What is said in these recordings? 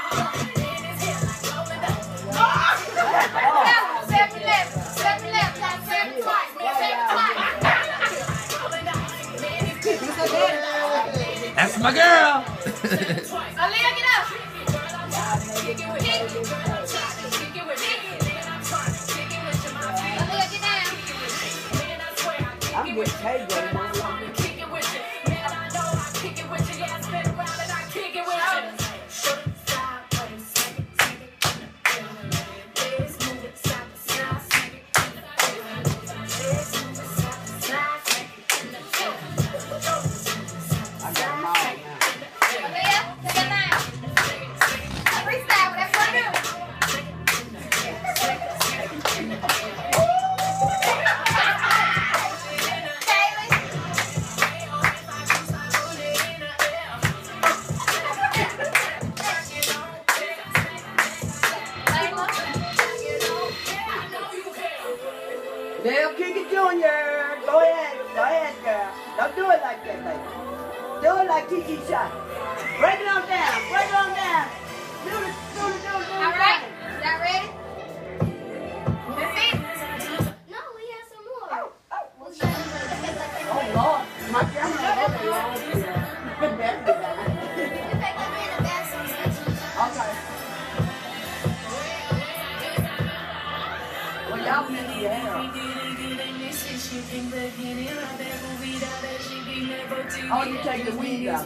That's my girl. Aaliyah, get up. Aaliyah, get down. I'm with Tay. Dale Kicker Jr. Go ahead, girl. Don't do it like that, baby. Do it like Kiki shot. Break it on down. Do it. All right, is that ready? That's it. No, we have some more. Oh, Lord. My camera is long here. Okay. Well, y'all can see your hair. Oh, you take the weed out.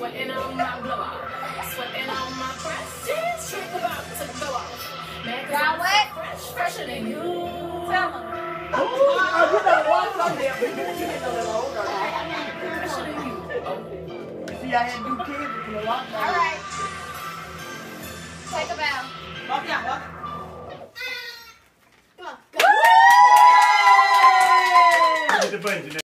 Y'all what? Fresher than you. Tell them. Oh, you better walk on there, but you get a little older. See, I had to do kids with a lot. All right. Take a bow. Walk out, walk. Come on. Hit the button, Janelle.